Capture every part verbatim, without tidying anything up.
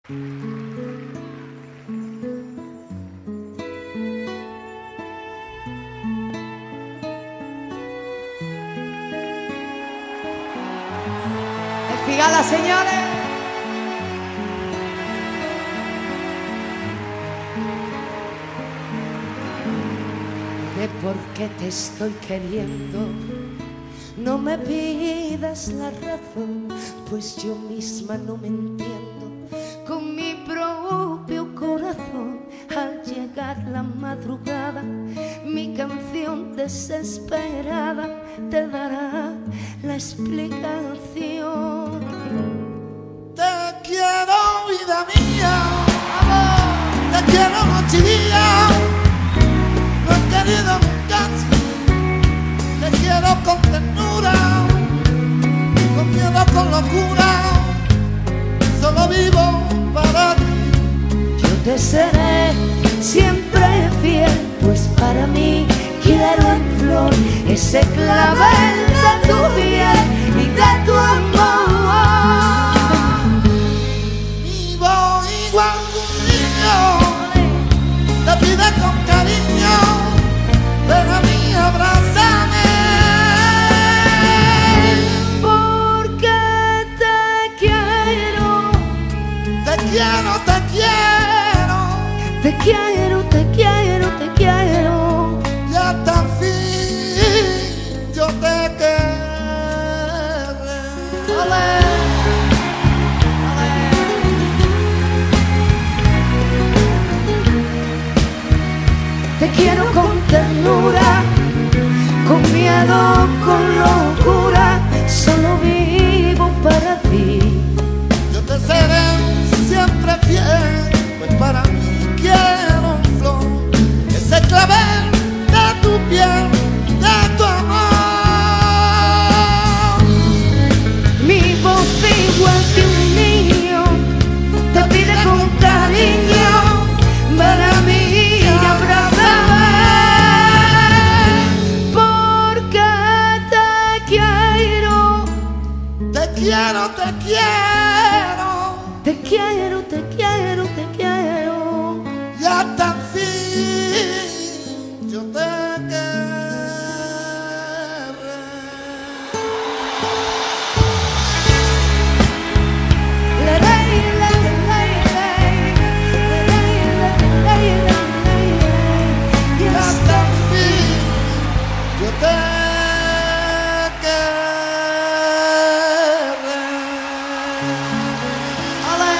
Figala, señores. De por qué te estoy queriendo, no me pidas la razón, pues yo misma no me entiendo con mi propio corazón. Al llegar la madrugada, mi canción desesperada te dará la explicación. Te quiero, vida mía, amor. Te quiero noche y día, no he querido nunca así. Te quiero con ternura, con miedo, con locura, solo vivo para ti. Yo te seré siempre fiel, pues para mí quiero en flor ese clavel de tu piel y de tu amor. Vivo igual que un niño, te pide con cariño, ven a mí, abrázame. Porque te quiero, te quiero, te quiero, te quiero, te quiero, te quiero. Y hasta el fin yo te querré. Olé, olé. Te quiero con ternura, con miedo, con locura, solo vivo para ti. Yo te seré siempre fiel, pues para mí quiero un flor, ese clavel de tu piel, de tu amor. Mi voz igual que un niño te pide con cariño, ven a mí y abrázame. Porque te quiero, te quiero, te quiero, te quiero, te quiero, te quiero. y hasta el fin yo te querré. Le ley, le ley, Y hasta el fin yo te querré. Olé.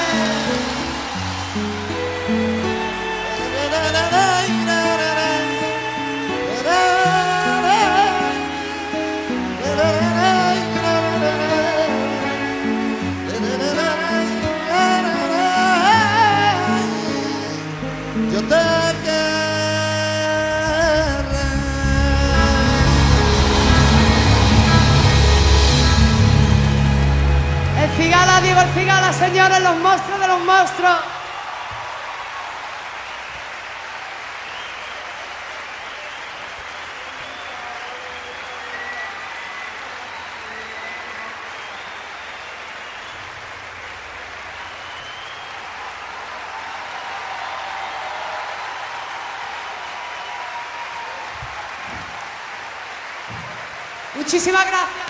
Yo te querré. El Figala, digo el Figala, señores, los monstruos de los monstruos. Muchísimas gracias.